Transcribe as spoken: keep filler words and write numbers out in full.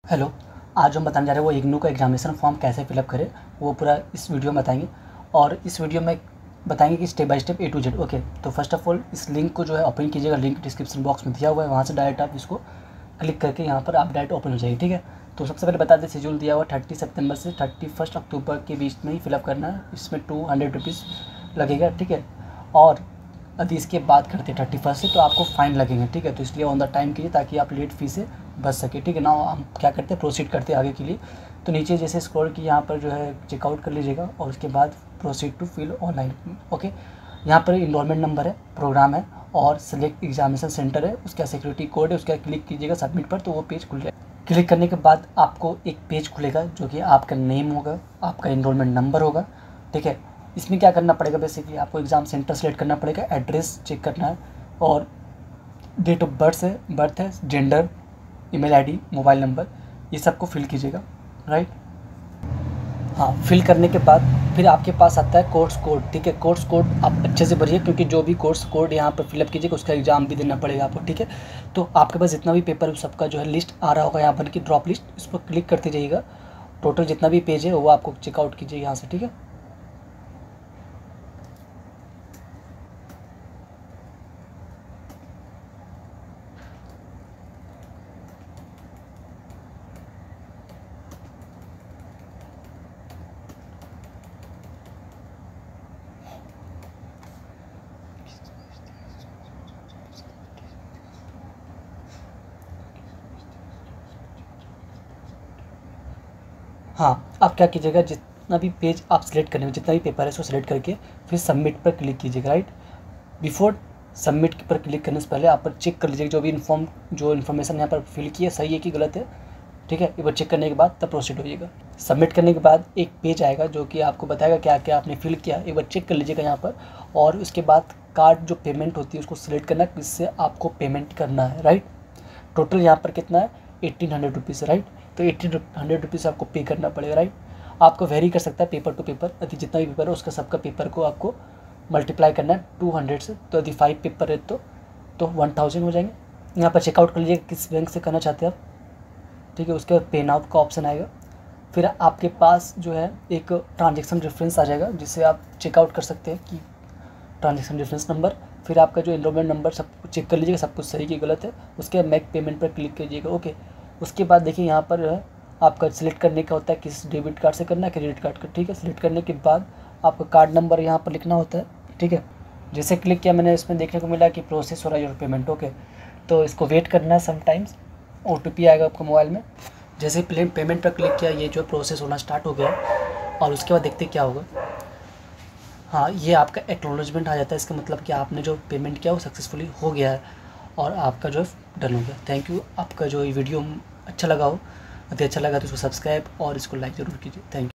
Hello. आज हम बताने जा रहे हैं वो इग्नू का एग्जामिनेशन फॉर्म कैसे फिलअप करें, वो पूरा इस वीडियो में बताएंगे। और इस वीडियो में बताएंगे कि step by step A to Z. Okay, तो फर्स्ट ऑफ ऑल इस लिंक को जो है ओपन कीजिएगा। लिंक डिस्क्रिप्शन बॉक्स में दिया हुआ है, वहाँ से डायरेक्ट आप इसको क्लिक करके यहाँ पर आप डायरेक्ट ओपन हो जाएगी। ठीक है, तो सबसे पहले बता दें शेड्यूल दिया हुआ थर्टी सितंबर से थर्टी फर्स्ट अक्टूबर के बीच में ही फिलअप करना है। इसमें टू हंड्रेड रुपीज़ लगेगा। ठीक है, और यदि इसके बाद करते हैं थर्टी फर्स्ट से तो आपको फ़ाइन लगेंगे। ठीक है, तो इसलिए ऑन द टाइम कीजिए ताकि आप लेट फी से बच सके। ठीक है ना, हम क्या करते हैं प्रोसीड करते हैं आगे के लिए। तो नीचे जैसे स्क्रॉल की यहाँ पर जो है चेकआउट कर लीजिएगा और उसके बाद proceed to fill online. Okay, यहाँ पर इनरोलमेंट नंबर है, प्रोग्राम है और सेलेक्ट एग्जामिनेशन सेंटर है, उसका सिक्योरिटी कोड है, उसका क्लिक कीजिएगा सबमिट पर, तो वो पेज खुल जाएगा। क्लिक करने के बाद आपको एक पेज खुलेगा जो कि आपका नेम होगा, आपका इनरोलमेंट नंबर होगा। ठीक है, इसमें क्या करना पड़ेगा, बेसिकली आपको एग्ज़ाम सेंटर सेलेक्ट करना पड़ेगा, एड्रेस चेक करना है और डेट ऑफ बर्थ है बर्थ है gender, email ID, mobile number, ये सबको फिल कीजिएगा। राइट, हाँ, फिल करने के बाद फिर आपके पास आता है कोर्स कोड। ठीक है, कोर्स कोड आप अच्छे से भरिए क्योंकि जो भी कोर्स कोड यहाँ पर फिलअप कीजिएगा उसका एग्ज़ाम भी देना पड़ेगा आपको। ठीक है, तो आपके पास जितना भी पेपर है सबका जो है लिस्ट आ रहा होगा यहाँ पर की ड्रॉप लिस्ट, इस पर क्लिक करते जाइएगा। टोटल जितना भी पेज है वो आपको चेकआउट कीजिए यहाँ से। ठीक है, हाँ, आप क्या कीजिएगा, जितना भी पेज आप सेलेक्ट करेंगे, जितना भी पेपर है उसको सेलेक्ट करके फिर सबमिट पर क्लिक कीजिएगा। राइट, बिफोर सबमिट पर क्लिक करने से पहले आप पर चेक कर लीजिएगा जो भी इन्फॉर्म जो इन्फॉर्मेशन यहाँ पर फिल की है सही है कि गलत है। ठीक है, एक बार चेक करने के बाद तब प्रोसीड होइएगा। सबमिट करने के बाद एक पेज आएगा जो कि आपको बताएगा क्या क्या आपने फिल किया, एक बार चेक कर लीजिएगा यहाँ पर। और उसके बाद कार्ड जो पेमेंट होती है उसको सिलेक्ट करना है किससे आपको पेमेंट करना है। राइट, टोटल यहाँ पर कितना है, एटीन हंड्रेड रुपीज़। राइट, तो एटीन हंड्रेड रुपीज़ आपको पे करना पड़ेगा। राइट, आपको वेरी कर सकता है पेपर टू पेपर, यदि जितना भी पेपर है उसका सबका पेपर को आपको मल्टीप्लाई करना है टू हंड्रेड से। तो यदि फाइव पेपर है तो तो वन थाउजेंड हो जाएंगे। यहाँ पर चेकआउट कर लीजिए किस बैंक से करना चाहते हैं आप। ठीक है, उसके बाद पे नाउ का ऑप्शन आएगा। फिर आपके पास जो है एक ट्रांजेक्शन रेफरेंस आ जाएगा जिससे आप चेकआउट कर सकते हैं कि ट्रांजेक्शन रेफरेंस नंबर। फिर आपका जो एनरोलमेंट नंबर सब चेक कर लीजिएगा सब कुछ सही कि गलत है। उसके बाद मेक पेमेंट पर क्लिक कीजिएगा। ओके, उसके बाद देखिए यहाँ पर जो है आपका सिलेक्ट करने का होता है किस डेबिट कार्ड से करना है, क्रेडिट कार्ड का। ठीक है, सिलेक्ट करने के बाद आपका कार्ड नंबर यहाँ पर लिखना होता है। ठीक है, जैसे क्लिक किया मैंने इसमें देखने को मिला कि प्रोसेस हो रहा है योर पेमेंट। ओके, तो इसको वेट करना है समटाइम्स, ओ टी पी आएगा आपको मोबाइल में। जैसे ही पेमेंट पर क्लिक किया ये जो प्रोसेस होना स्टार्ट हो गया और उसके बाद देखते क्या होगा। हाँ, ये आपका एक्नॉलेजमेंट आ जाता है, इसका मतलब कि आपने जो पेमेंट किया वो सक्सेसफुली हो गया है और आपका जो है डन हो गया। Thank you. आपका जो ये वीडियो अच्छा लगा हो, यदि अच्छा लगा तो इसको सब्सक्राइब और इसको लाइक ज़रूर कीजिए। Thank you.